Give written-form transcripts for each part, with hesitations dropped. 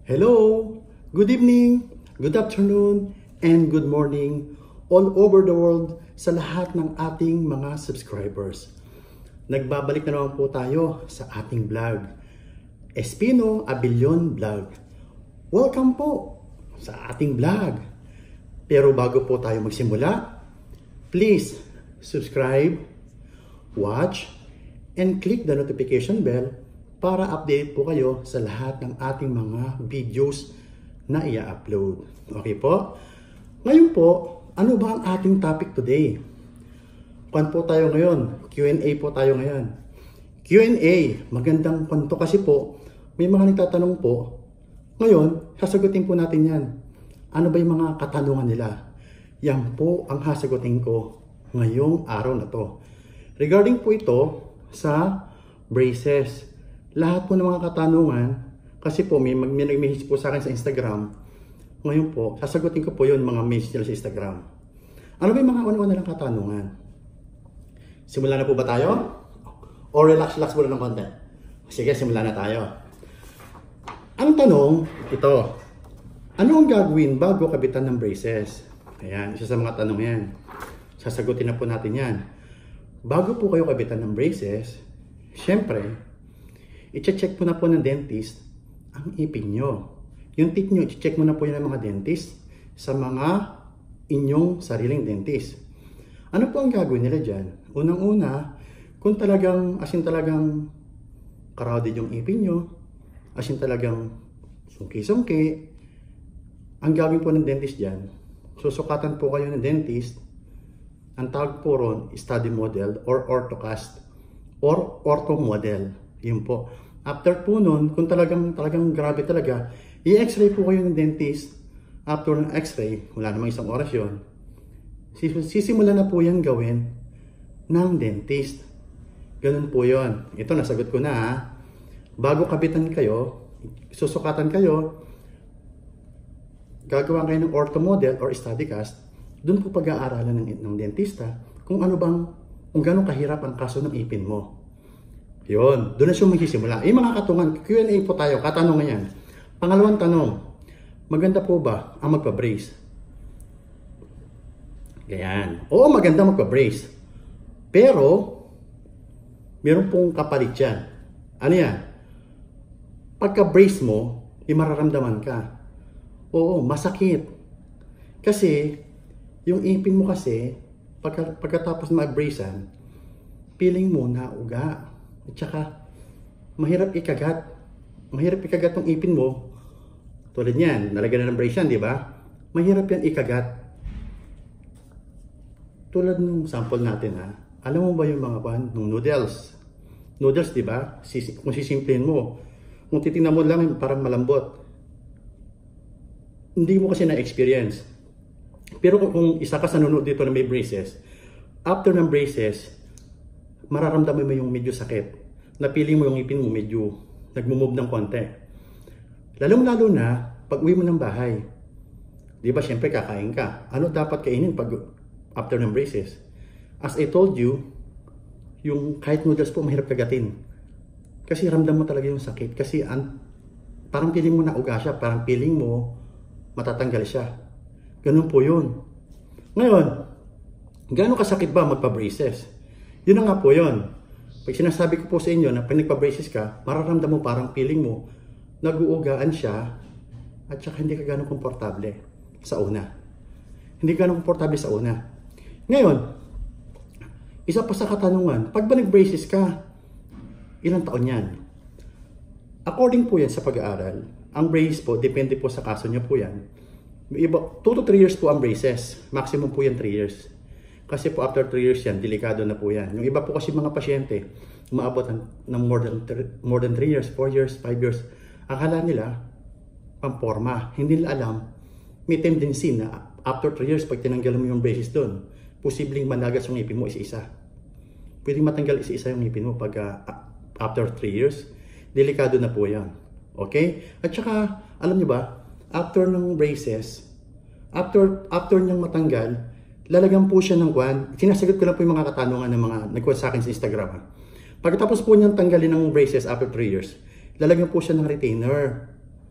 Hello, good evening, good afternoon, and good morning all over the world sa lahat ng ating mga subscribers. Nagbabalik na naman po tayo sa ating vlog, Espino Abilion Vlog. Welcome po sa ating vlog. Pero bago po tayo magsimula, please subscribe, watch, and click the notification bell para update po kayo sa lahat ng ating mga videos na i-upload. Okay po? Ngayon po, ano ba ang ating topic today? Kuan po tayo ngayon? Q&A po tayo ngayon. Q&A, magandang kwento kasi po, may mga nagtatanong po. Ngayon, sasagutin po natin yan. Ano ba yung mga katanungan nila? Yan po ang sasagutin ko ngayong araw na to. Regarding po ito sa braces. Lahat po ng mga katanungan, kasi po may nag-message po sa akin sa Instagram. Ngayon po, sasagutin ko po yun mga message nila sa Instagram. Ano ba yung mga una-una ng katanungan? Simulan na po ba tayo? O relax muna ng konti? Sige, simulan na tayo. Ang tanong, ito. Ano ang gagawin bago kabitan ng braces? Ayan, isa sa mga tanong yan. Sasagutin na po natin yan. Bago po kayo kabitan ng braces, syempre, i-check po na po ng dentist ang ipin nyo. Yung teeth nyo, i-check mo na po yan ng mga dentist sa mga inyong sariling dentist. Ano po ang gagawin nila dyan? Unang-una, kung talagang, talagang crowded yung ipin nyo, talagang sungki-sungki, ang gagawin po ng dentist dyan, susukatan po kayo ng dentist, ang tawag po ron, study model or orthocast or ortho model. Yun po. After po nun, kung talagang grabe talaga, i-x-ray po kayo ng dentist. After ng x-ray, wala namang isang oras yun. Sisimula na po yan gawin ng dentist. Ganun po yun. Ito, nasagot ko na ha. Bago kabitan kayo, susukatan kayo, gagawa kayo ng ortho model or study cast, dun po pag-aaralan ng dentista kung kung gano'ng kahirap ang kaso ng ipin mo. Yun, doon na siya magsisimula. Mga katungan, Q&A po tayo, katanungan yan. Pangalawang tanong, maganda po ba ang magpa-brace? Ganyan. Oo, maganda magpa-brace. Pero, meron pong kapalit yan. Ano yan? Pagka-brace mo, mararamdaman ka. Oo, masakit. Kasi, yung ipin mo kasi, pagkatapos mag-bracean, feeling mo na uga. At saka, mahirap ikagat. Mahirap ikagat ng ipin mo. Tulad niyan, nalagyan na ng brace yan, di ba? Mahirap yan ikagat. Tulad ng sample natin, ha? Alam mo ba yung mga ng noodles? Noodles, di ba? Kung sisimplihin mo, kung titingnan mo lang, parang malambot. Hindi mo kasi na-experience. Pero kung isa ka sa nunod dito na may braces, after ng braces, mararamdaman mo yung medyo sakit. Napili mo yung ipin mo medyo nagmumove ng konti. Lalong-lalo na pag uwi mo ng bahay. Di ba, syempre kakain ka. Ano dapat kainin pag after ng braces? As I told you, yung kahit noodles po mahirap kagatin. Kasi ramdam mo talaga yung sakit. Kasi parang feeling mo na uga siya. Parang feeling mo matatanggal siya. Ganun po yun. Ngayon, gaano kasakit ba magpa-braces? Yun na nga po yun. Pag sinasabi ko po sa inyo na pag nagpa-braces ka, mararamdam mo parang feeling mo, nag-uugaan siya, at saka hindi ka gano'ng komportable sa una. Hindi ka gano'ng komportable sa una. Ngayon, isa pa sa katanungan, pag ba nag-braces ka, ilang taon yan? According po yan sa pag-aaral, ang brace po, depende po sa kaso niyo po yan. 2 to 3 years po ang braces. Maximum po yan 3 years. Kasi po after 3 years yan, delikado na po yan. Yung iba po kasi mga pasyente, umaabot ng more than 3 years, 4 years, 5 years. Akala nila, pamporma. Hindi nila alam, may tendency na after 3 years, pag tinanggal mo yung braces doon, posibleng managas yung ngipin mo isa-isa. Pwedeng matanggal isa-isa yung ngipin mo pag after 3 years. Delikado na po yan. Okay? At saka, alam nyo ba, after ng braces, after niyang matanggal, lalagyan po siya ng kwan. Sinasagot ko lang po yung mga katanungan ng mga nagkuha sa akin sa Instagram. Pagkatapos po niyang tanggalin ng braces after 3 years, lalagyan po siya ng retainer.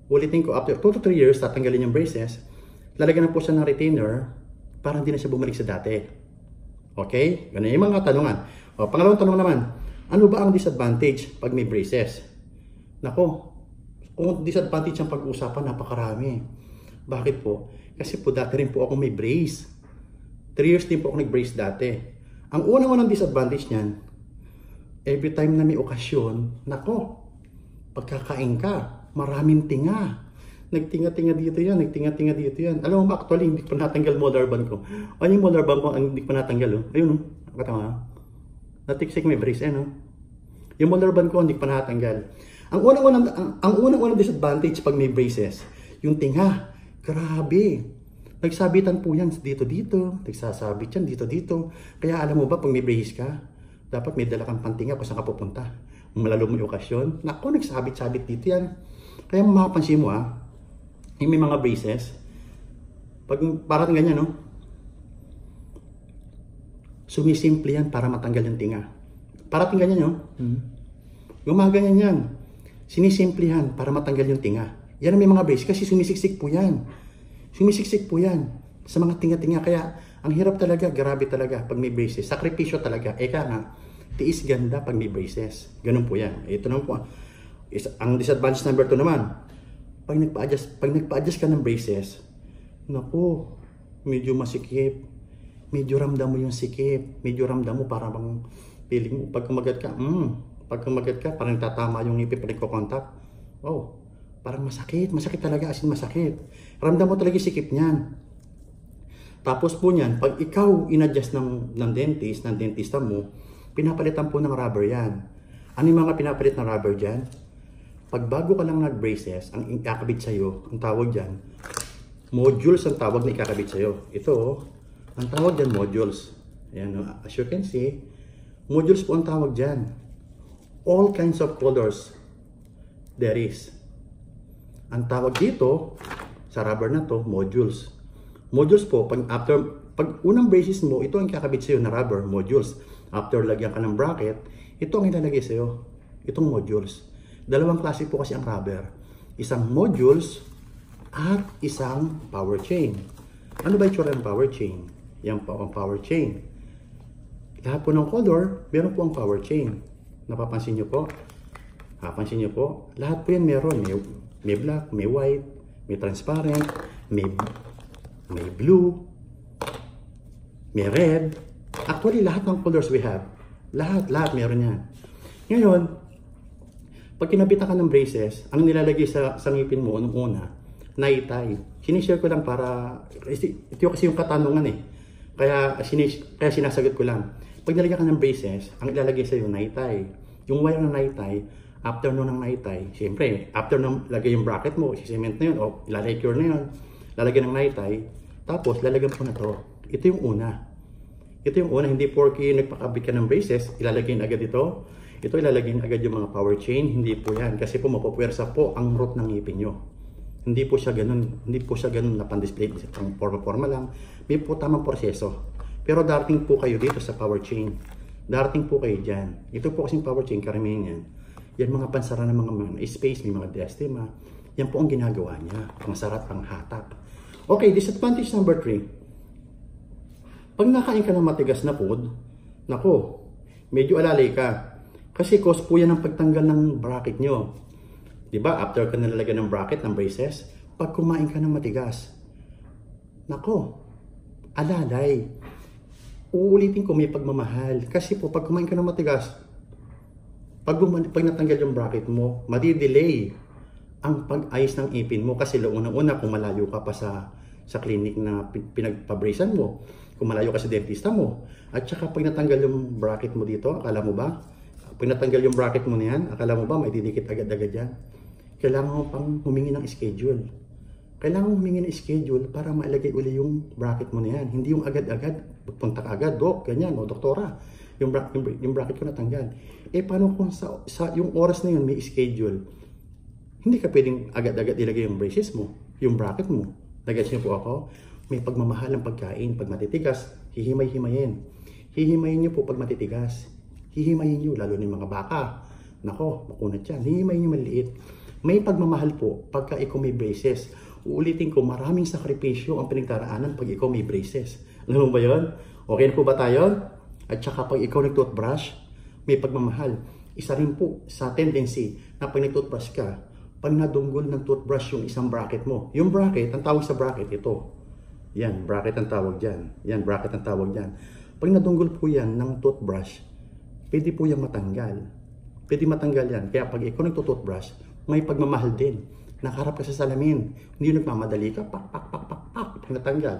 Ulitin ko, after 2 to 3 years, tatanggalin yung braces, lalagyan na po siya ng retainer para hindi na siya bumalik sa dati. Okay? Ganun yung mga tanungan. O, pangalawang tanong naman, ano ba ang disadvantage pag may braces? Nako, kung disadvantage ang pag-uusapan, napakarami. Bakit po? Kasi po dati rin po ako may brace. 3 years din po ako nag-brace dati. Ang unang disadvantage niyan, every time na may okasyon, nako, pagkakain ka, maraming tinga. Nagtinga-tinga dito yan, nagtinga-tinga dito yan. Alam mo ba, actually, hindi ko pa natanggal molar band ko. Ano yung molar band ko, hindi ko pa natanggal, oh. Ayun, oh. Nakatama. Natiksik may brace, no? Yung molar band ko, hindi ko pa natanggal. Ang unang disadvantage pag may braces, yung tinga, grabe. Nagsabitan po yan dito. Nagsasabit yan dito. Kaya alam mo ba, pag may braces ka, dapat may dala kang pantinga kung saan ka pupunta. Malalo mo yung okasyon. Naku, nagsabit-sabit dito yan. Kaya mapapansin mo, yung may mga braces, pag parang ganyan, no? Sumisimple yan para matanggal yung tinga. Parating ganyan, no? Gumaganyan yan. Sinisimplihan para matanggal yung tinga. Yan ang may mga braces kasi sumisiksik po yan. Sumisiksik po yan sa mga tinga-tinga. Kaya ang hirap talaga, grabe talaga pag may braces. Sakripisyo talaga. Eka nga, tiis ganda pag may braces. Ganun po yan. Ito naman po. Ang disadvantage number 2 naman, pag nagpa-adjust ka ng braces, naku, medyo masikip. Medyo ramdam mo yung sikip. Medyo ramdam mo para bang feeling mo, pag kumagat ka, parang tatama yung ngipin pag nagko-contact. Oh, parang masakit talaga, as in masakit. Ramdam mo talaga yung sikip niyan. Tapos po niyan, pag ikaw in-adjust ng dentista mo, pinapalitan po ng rubber yan. Ano yung mga pinapalit na rubber dyan? Pag bago ka lang nag-braces, ang ikakabit sa'yo, ang tawag dyan, modules ang tawag na ikakabit sa'yo. Ito, ang tawag dyan, modules. Ayan, as you can see, modules po ang tawag dyan. All kinds of colors there is. Ang tawag dito, sa rubber na to, modules. Modules po, pag unang braces mo, ito ang kakabit sa'yo na rubber, modules. After lagyan ka ng bracket, ito ang ilalagay sa'yo. Itong modules. Dalawang klase po kasi ang rubber. Isang modules at isang power chain. Ano ba itsura ng power chain? Yan po ang power chain. Lahat po ng color, meron po ang power chain. Napapansin nyo po? Napapansin nyo po? Lahat po yan meron. May black, may white, may transparent, may blue, may red. Actually, lahat ng colors we have. Lahat meron yan. Ngayon, pag kinabitan ka ng braces, ang nilalagay sa ngipin mo, nung una, naitay. Sinishare ko lang para, ito kasi yung katanungan eh. Kaya sinasagot ko lang. Pag nilagyan ka ng braces, ang ilalagay sa'yo, naitay. Yung wire ng naitay, after nun ng naitay, siyempre, after nung lagay yung bracket mo, cement na yun, o ilalagay na yun, lalagyan ng naitay, tapos lalagyan po na to. Ito yung una. Ito yung una, hindi porky nagpakabit ka ng braces, ilalagay na agad ito. Ito ilalagay na agad yung mga power chain, hindi po yan. Kasi po mapupwersa po ang root ng ngipin nyo. Hindi po siya ganun na pan-display, ang forma lang. May po tamang proseso. Pero darating po kayo dito sa power chain. Darating po kayo dyan. Ito po kasing power chain, karamihan yan. Yan mga pansara ng mga space, may mga diastema. Yan po ang ginagawa niya. Pangsara at panghatak. Okay, disadvantage number 3. Pag nakain ka ng matigas na food, nako, medyo alalay ka. Kasi cause po yan ang pagtanggal ng bracket nyo. Diba? After ka nalalagyan ng bracket, ng braces, pag kumain ka ng matigas, nako, alalay. Uulitin ko, may pagmamahal. Kasi po, pag kumain ka ng matigas, pag natanggal yung bracket mo, madidelay ang pag-ayos ng ipin mo. Kasi unang-una, kung malayo ka pa sa clinic na pinagpabracean mo, kung malayo ka sa dentista mo, at saka pag natanggal yung bracket mo dito, akala mo ba? Pag natanggal yung bracket mo na yan, akala mo ba may didikit agad-agad yan? Kailangan mo pang humingi ng schedule. Kailangan mo humingi ng schedule para mailagay uli yung bracket mo na yan. Hindi yung agad-agad, punta ka agad, doc, ganyan, o doktora, yung bracket ko natanggal. Eh, paano kung sa yung oras na yun may schedule? Hindi ka pwedeng agad-agad ilagay yung braces mo, yung bracket mo. Nagets niyo po ako? May pagmamahal ng pagkain. Pag matitigas, hihimay-himayin. Hihimayin niyo po pag matitigas. Hihimayin niyo, lalo ng mga baka. Nako, makunat yan. Hihimayin niyo maliit. May pagmamahal po pagka ikaw may braces. Uulitin ko, maraming sakripisyo ang pinagdaraanan pag ikaw may braces. Alam mo ba yun? Okay na po ba tayo? At saka pag ikaw nag-toothbrush, may pagmamahal. Isa rin po sa tendency na pag nag-toothbrush ka, pag nadunggol ng toothbrush yung isang bracket mo. Yung bracket, ang tawag sa bracket, ito. Yan, bracket ang tawag dyan. Yan, bracket ang tawag dyan. Pag nadunggol po yan ng toothbrush, pwede po yan matanggal. Pwede matanggal yan. Kaya pag ikaw nagtutoothbrush, may pagmamahal din. Nakaharap ka sa salamin. Hindi nagmamadali ka. Pak, pak, pak, pak, pak. Pag natanggal.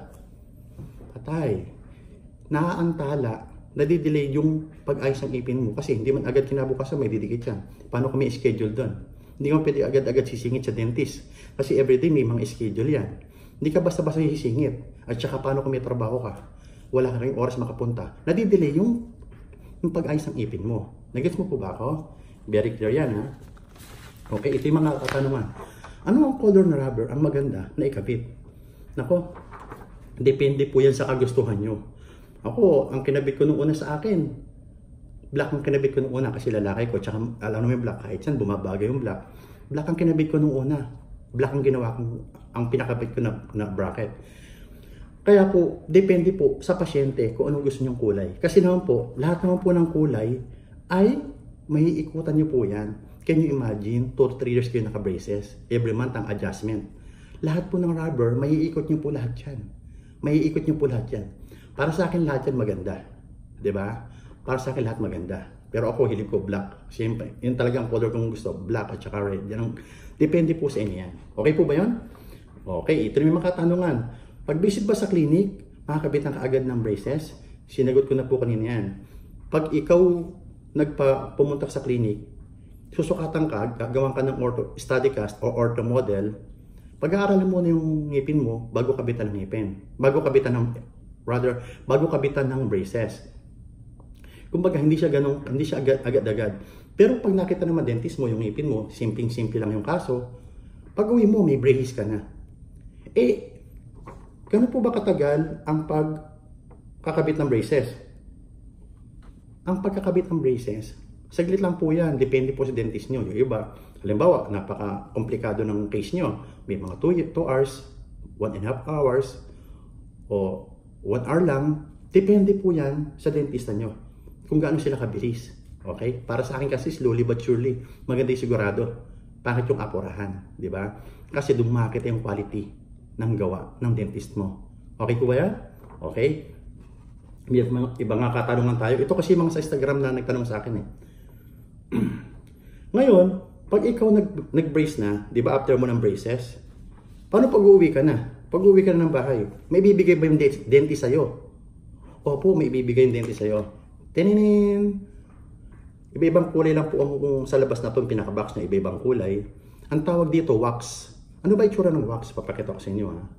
Patay. Naaantala. Nadidelay yung pag-ayos ng ipin mo. Kasi hindi man agad kinabukasan, may didikit yan. Paano kami schedule doon? Hindi ka pwede agad-agad sisingit sa dentist. Kasi everyday may mga schedule yan. Hindi ka basta-basta sisingit. At saka paano kung may trabaho ka? Wala ka rin oras makapunta. Nadidelay yung pag-ayos ng ipin mo. Nagets mo po ba ako? Very clear yan, ha? Okay, ito yung mga katanungan. Ano ang color na rubber ang maganda na ikabit? Nako, depende po yan sa kagustuhan nyo. Ako, ang kinabit ko nung una sa akin, black ang kinabit ko nung una kasi lalaki ko. Tsaka alam naman yung black, kahit saan bumabagay yung black. Black ang kinabit ko nung una. Black ang ginawa ko, ang pinakabit ko na bracket. Kaya po, depende po sa pasyente kung anong gusto nyong kulay. Kasi naman po, lahat naman po ng kulay ay may ikutan nyo po yan. Can you imagine, 2 to 3 years kayo naka-braces. Every month ang adjustment. Lahat po ng rubber, may iikot nyo po lahat yan. May iikot nyo po lahat yan. Para sa akin lahat yan maganda. Diba? Para sa akin lahat maganda. Pero ako hilig ko black. Siyempre, yun talagang color kong gusto. Black at saka red. Yan ang, depende po sa inyo yan. Okay po ba yun? Okay, ito yung mga katanungan. Pag visit ba sa clinic, makakabitan ka agad ng braces? Sinagot ko na po kanina yan. Pag ikaw pumunta sa clinic, susukatan ka, gagawan ka ng study cast o ortho model, pag-aaralan mo na yung ngipin mo bago kabitan ng ngipin. Bago kabitan ng braces. Kumbaga, hindi siya agad-agad. Pero pag nakita naman dentist mo yung ngipin mo, simpleng-simple lang yung kaso, pag uwi mo, may braces ka na. Gano'n po ba katagal ang pagkakabit ng braces? Ang pagkakabit ng braces, saglit lang po yan. Depende po sa dentist nyo. Yung iba, halimbawa, napaka-komplikado ng case nyo. May mga 2 hours, 1.5 hours, o 1 hour lang. Depende po yan sa dentista nyo. Kung gaano sila kabilis. Okay? Para sa akin kasi, slowly but surely, maganda yung sigurado. Pangit yung apurahan. Di ba? Kasi dumakit yung quality ng gawa ng dentist mo. Okay po ba yan? Okay? May iba nga katanungan tayo. Ito kasi mga sa Instagram na nagtanong sa akin eh. Ngayon, pag ikaw nag-brace na, di ba after mo ng braces, paano pag uuwi ka na? Pag uuwi ka na ng bahay, may bibigay ba yung dentist sa'yo? Opo, may bibigay yung dentist sa'yo. Tininin! Iba-ibang kulay lang po ang sa labas na ito, yung pinaka-box na iba-ibang kulay. Ang tawag dito, wax. Ano ba itsura ng wax? Papakita ko sa inyo, ha?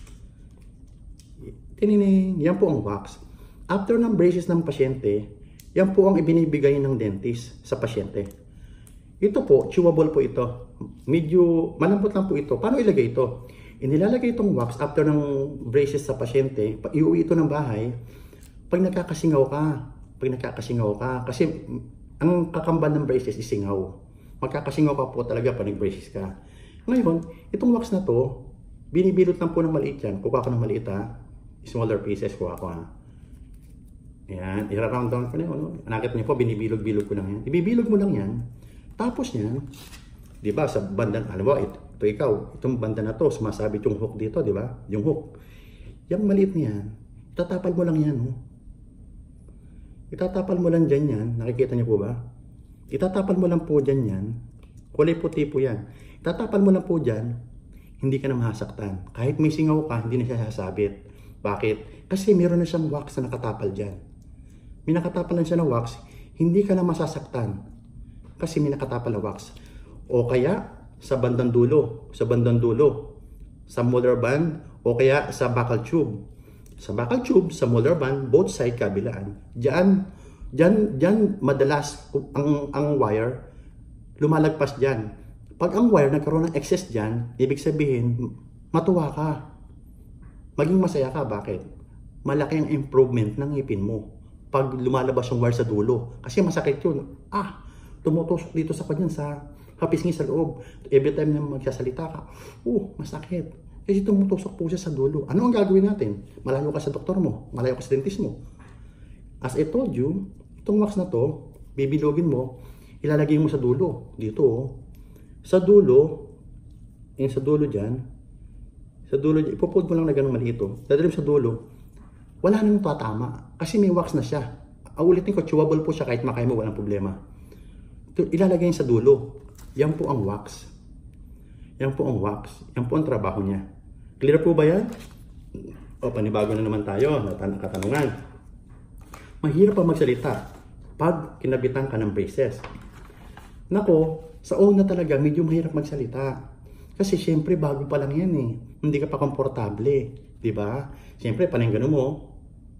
Tininin! Yan po ang wax. After ng braces ng pasyente, yan po ang ibinibigay ng dentist sa pasyente. Ito po, chewable po ito. Medyo malambot lang po ito. Paano ilagay ito? Inilalagay itong wax after ng braces sa pasyente. Iuwi ito ng bahay. Pag nakakasingaw ka. Kasi ang kakamban ng braces is singaw. Magkakasingaw ka po talaga pag nag-braces ka. Ngayon, itong wax na to, binibilot lang po ng maliit yan. Kukuha ko ng maliit, ha. Smaller pieces, kuha ko, ha. Ayan, i-round down ko na yun. Nakita niyo po, binibilog-bilog ko lang yan. Ibibilog mo lang yan. Tapos yan, di ba, sa banda, alam mo, ito ikaw, itong banda na to, sumasabit yung hook dito, di ba? Yung hook. Yung maliit niyan, itatapal mo lang yan, oh. Itatapal mo lang dyan yan. Nakikita niyo po ba? Itatapal mo lang po dyan yan. Kulay puti po yan. Itatapal mo lang po dyan, hindi ka na mahasaktan. Kahit may singaw ka, hindi na siya sasabit. Bakit? Kasi meron na siyang wax na nakatapal dyan. May nakatapal lang siya ng wax, hindi ka na masasaktan. Kasi may nakatapal na wax. O kaya, sa bandang dulo, sa molar band, o kaya sa buccal tube. Sa buccal tube, sa molar band, both side kabilaan. Diyan madalas ang wire lumalagpas diyan. Pag ang wire nagkaroon ng excess diyan, ibig sabihin matuwa ka. Maging masaya ka. Bakit? Malaki ang improvement ng ngipin mo pag lumalabas yung wire sa dulo. Kasi masakit yun. Tumutusok dito sa kanya Hapisngi sa loob. Every time na magsasalita ka, masakit. Kasi tumutusok po siya sa dulo. Ano ang gagawin natin? Malayo ka sa doktor mo, malayo ka sa dentist mo. As I told you, itong wax na to, bibilogin mo, ilalagay mo sa dulo. Dito, sa dulo, sa dulo dyan, ipupod mo lang na ganun malito. Dadalim sa dulo, wala nang tatama. Kasi may wax na siya. Ulitin ko, chewable po siya kahit makain mo, walang problema. Ilalagay sa dulo. Yan po ang wax. Yan po ang wax. Yan po ang trabaho niya. Clear po ba yan? Panibago na naman tayo. Katanungan. Mahirap pa magsalita pag kinabitan ka ng braces. Nako, sa una talaga, medyo mahirap magsalita. Kasi syempre, bago pa lang yan eh. Hindi ka pa komportable. Diba? Syempre, paninggan mo.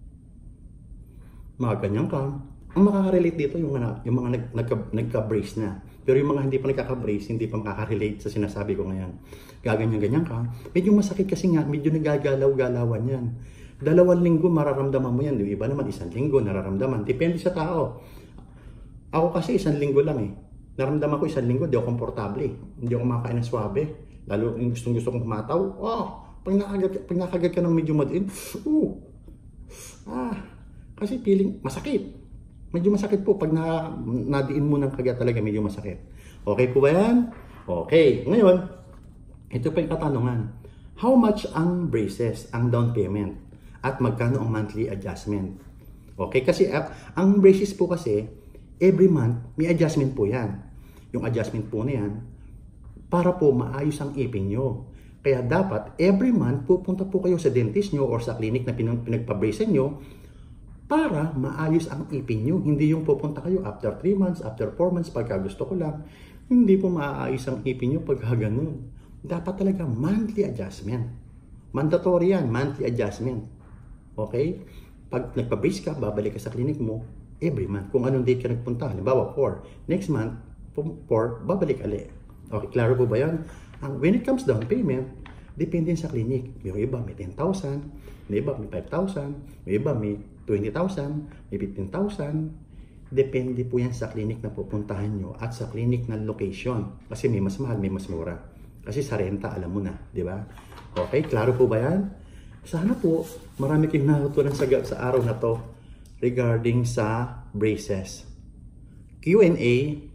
Mga ganyan ka. Ang makaka-relate dito yung mga nagka-brace na. Pero yung mga hindi pa nagkaka-brace, hindi pa makaka-relate sa sinasabi ko ngayon. Gaganyan-ganyan ka. Medyo masakit kasi nga, medyo nagagalaw-galawan yan. 2 linggo mararamdaman mo yan. Yung iba naman 1 linggo nararamdaman. Depende sa tao. Ako kasi 1 linggo lang eh. Naramdaman ko 1 linggo, di ako komportable eh. Hindi ako makakain ng swabe. Lalo yung gusto kong kumataw. Pag nakagad ka ng medyo madiin, kasi feeling masakit. Medyo masakit po pag nadiin mo ng kagat talaga, medyo masakit. Okay po ba yan? Okay. Ngayon, ito pa yung katanungan. How much ang braces, ang down payment? At magkano ang monthly adjustment? Okay, kasi ang braces po kasi, every month, may adjustment po yan. Yung adjustment po na yan, para po maayos ang ipin nyo. Kaya dapat, every month, pupunta po kayo sa dentist nyo or sa clinic na pinagpa-braces nyo para maayos ang ipin nyo. Hindi yung pupunta kayo after 3 months, after 4 months, pagka gusto ko lang. Hindi po maayos ang ipin nyo pagka ganun. Dapat talaga monthly adjustment. Mandatory yan, monthly adjustment. Okay? Pag nagpa-brace ka, babalik ka sa clinic mo every month. Kung anong date ka nagpunta, halimbawa 4. Next month, 4, babalik ulit. Okay, klaro po ba yan? When it comes down payment, depende sa clinic. Yung iba may 10,000, may iba may 5,000, may iba may 20,000, may 15,000. Depende po yan sa clinic na pupuntahan nyo at sa clinic na location. Kasi may mas mahal, may mas mura. Kasi sa renta, alam mo na, di ba? Okay, klaro po ba yan? Sana po, marami kayong natutunan sa araw na to regarding sa braces. Q&A,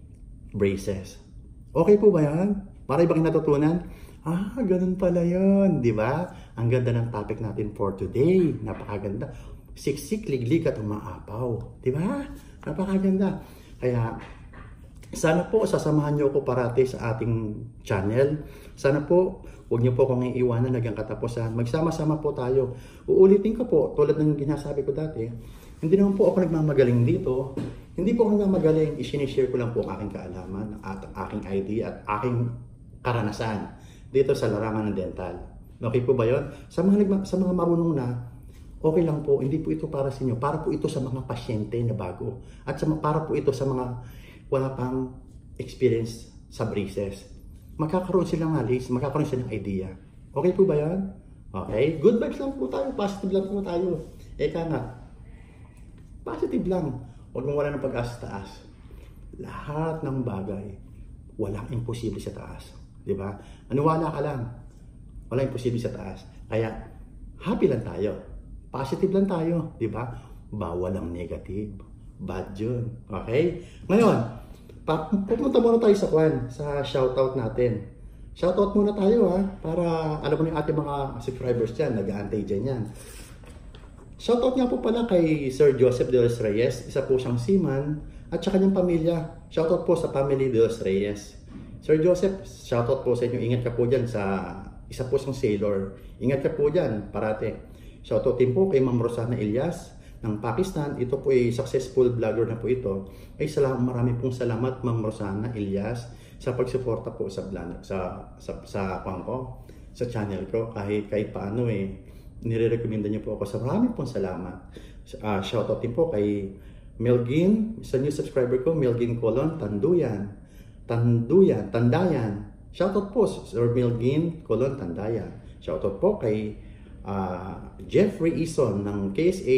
braces. Okay po ba yan? Para iba kayong natutunan? Ganun pala yun, di ba? Ang ganda ng topic natin for today. Napakaganda. Siksik, liglig at umaapaw. Di ba? Napakaganda. Kaya, sana po sasamahan niyo ako parati sa ating channel. Sana po, huwag niyo po akong iiwanan hanggang katapusan. Magsama-sama po tayo. Uulitin ko po, tulad ng ginasabi ko dati, hindi naman po ako nagmamagaling dito. Hindi po ako nagmamagaling. I-share ko lang po ang aking kaalaman, at aking idea at aking karanasan dito sa larangan ng dental. Okay po ba yun? Sa mga marunong na, okay lang po. Hindi po ito para sa inyo. Para po ito sa mga pasyente na bago. At para po ito sa mga wala pang experience sa braces. Magkakaroon silang knowledge, magkakaroon silang idea. Okay po ba yan? Okay? Good vibes lang po tayo. Positive lang po tayo. Eka nga, positive lang. Huwag mong wala ng pag-asa sa taas. Lahat ng bagay, walang imposible sa taas. Diba? Maniwala ka lang. Walang imposible sa taas. Kaya, happy lang tayo. Positive lang tayo. Diba? Bawal ang negative. Bad yun. Okay? Ngayon, pupunta muna tayo sa shoutout natin. Shoutout muna tayo para alam mo yung ating mga subscribers dyan, nag-aantay dyan yan. Shoutout nga po pala kay Sir Joseph de los Reyes, isa po siyang seaman, at saka niyang pamilya. Shoutout po sa family de los Reyes. Sir Joseph, shoutout po sa inyo. Ingat ka po dyan sa isa po siyang sailor. Ingat ka po dyan, parate. Shoutout din po kay Ma'am Rosana Elias ng Pakistan. Ito po ay successful vlogger na po ito. Ay marami pong salamat Ma'am Rosana Elias sa pagsuporta po sa sa channel ko. Kahit paano nire-recommenda niyo po ako sa marami pong salamat. Shoutout din po kay Melgin, sa new subscriber ko, Melgin Colon Tandayan. Shoutout po Sir Melgin Colon Tandayan. Shoutout po kay Jeffrey Ison ng KSA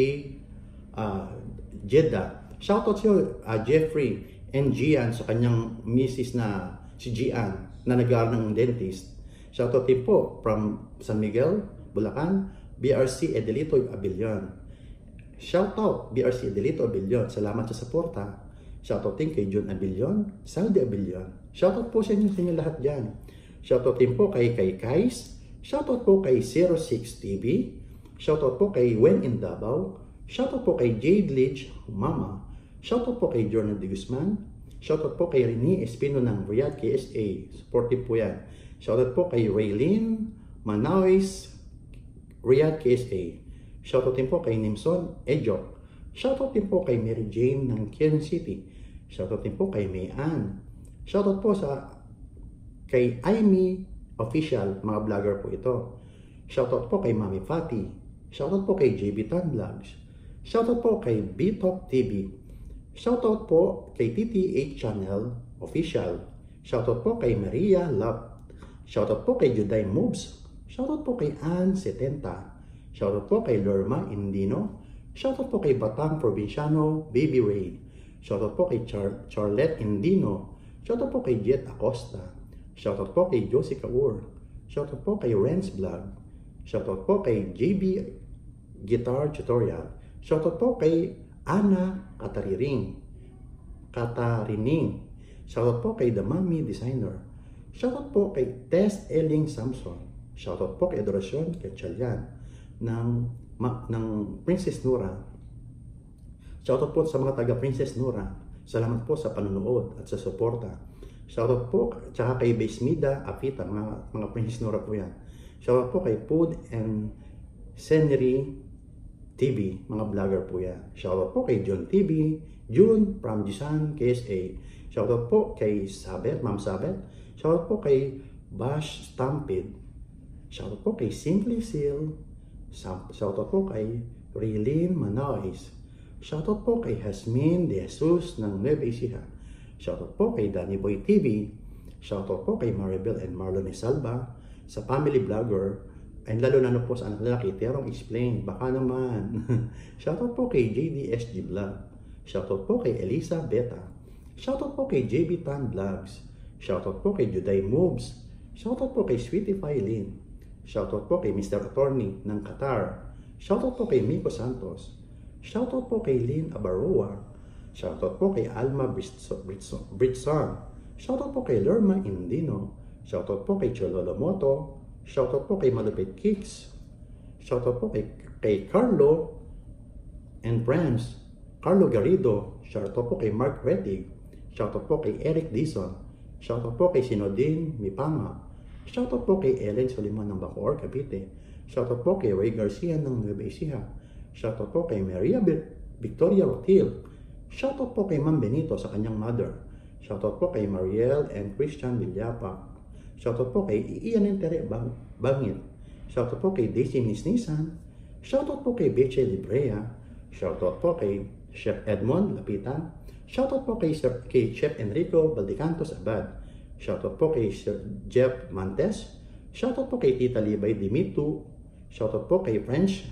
Jeddah. Shoutout siyo Jeffrey and Gian sa kanyang misis na si Gian na nag-aaral ng dentist. Shoutout din po from San Miguel, Bulacan, BRC Edelito Abilion. Shoutout BRC Edelito Abilion. Salamat sa suporta. Shoutout din kay John Abilion, Saldi Abilion. Shoutout po sa inyo lahat dyan. Shoutout din po kay Kais. Shoutout po kay 06 TV. Shoutout po kay When in Davao. Shoutout po kay Jade Leach, Mama. Shoutout po kay Jordan de Guzman. Shoutout po kay Rene Espino ng Riyadh KSA. Supportive po yan. Shoutout po kay Raylene Manawis, Riyadh KSA. Shoutout din po kay Nimson Ejok. Shoutout din po kay Mary Jane ng Quezon City. Shoutout din po kay May Ann. Shoutout po kay Aimee Official, mga vlogger po ito. Shoutout po kay Mami Fati. Shoutout po kay JB Tan Vlogs. Shoutout po kay BTalk TV. Shoutout po kay TTH Channel Official. Shoutout po kay Maria Love. Shoutout po kay Juday Moves. Shoutout po kay Ann 70. Shoutout po kay Lorma Indino. Shoutout po kay Batang Provinciano Baby Ray. Shoutout po kay Charlotte Indino. Shoutout po kay Jet Acosta. Shoutout po kay Josie Kaur. Shoutout po kay Renz Vlog. Shoutout po kay JB Guitar Tutorial. Shoutout po kay Ana Katarining. Shoutout po kay The Mami Designer. Shoutout po kay Tess Elling Samson. Shoutout po kay Adoracion Kachalyan ng Princess Nura. Shoutout po sa mga taga Princess Nura. Salamat po sa panonood at sa suporta. Shoutout po tsaka kay Besmida Apita, mga Princess Nura po yan. Shoutout po kay Food and Scenery TV, mga vlogger po yan. Shoutout po kay John TV, June from Jisan KSA. Shoutout po kay Sabet, Ma'am Sabet. Shoutout po kay Bash Stampede. Shoutout po kay Simply Seal. Shoutout po kay Raylene Manois. Shoutout po kay Hasmin De Jesus ng Nueva Ecija. Shoutout po kay Danny Boy TV. Shoutout po kay Maribel and Marlon Salva sa family vlogger. And lalo na po sa anak lalaki, Terong Explain, baka naman. Shoutout po kay JDSG Vlog. Shoutout po kay Elisa Beta. Shoutout po kay JB Tan Vlogs. Shoutout po kay Juday Moves. Shoutout po kay Sweetie Filin. Shoutout po kay Mr. Attorney ng Qatar. Shoutout po kay Miko Santos. Shoutout po kay Lynn Abaroa. Shoutout po kay Alma Britson. Shoutout po kay Lorma Indino. Shoutout po kay Chololo Moto. Shoutout po kay Malupit Kicks. Shoutout po kay Carlo and Friends. Carlo Garrido. Shoutout po kay Mark Rettig. Shoutout po kay Eric Dizon. Shoutout po kay Sinodin Mipama. Shoutout po kay Ellen Soliman ng Bacoor, Cavite. Shoutout po kay Ray Garcia ng Nueva Ecija. Shoutout po kay Maria Victoria Rotil. Shoutout po kay Ma'am Benito sa kanyang mother. Shoutout po kay Mariel and Christian Villapa. Shoutout po kay Ian Entere Bangit. Shoutout po kay Daisy Nisnisan. Shoutout po kay Beche Librea. Shoutout po kay Chef Edmond Lapitan. Shoutout po kay Chef Enrico Valdecantos Abad. Shoutout po kay Sir Jeff Mantes. Shoutout po kay Tita Libay Dimitu. Shoutout po kay French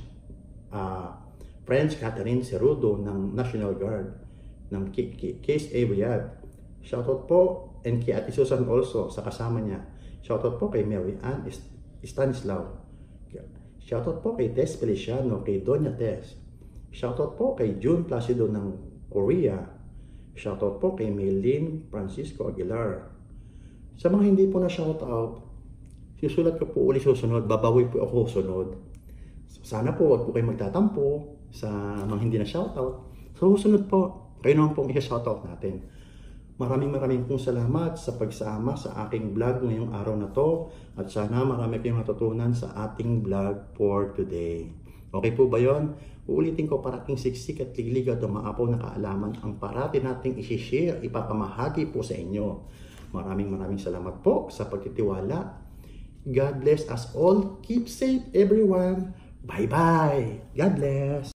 Catherine Cerudo ng National Guard ng KSA Riyadh. Shoutout po and kay Ate Susan also sa kasama niya. Shoutout po kay Mary Ann Stanislaw. Shoutout po kay Tess Feliciano, kay Doña Tess. Shoutout po kay June Placido ng Korea. Shoutout po kay Maylene Francisco Aguilar. Sa mga hindi po na shoutout, susulat ko po ulit susunod, babawi po ako susunod. Sana po wag po kayo magtatampo sa mga hindi na shoutout. So susunod po, kayo naman pong i-shoutout natin. Maraming pong salamat sa pagsama sa aking vlog ngayong araw na to at sana marami kayong matutunan sa ating vlog for today. Okay po ba yon? Uulitin ko, parating siksik at liglig at umaapaw na kaalaman ang parati nating isi-share, ipapamahagi po sa inyo. Maraming salamat po sa pagtitiwala. God bless us all. Keep safe everyone. Bye-bye. God bless.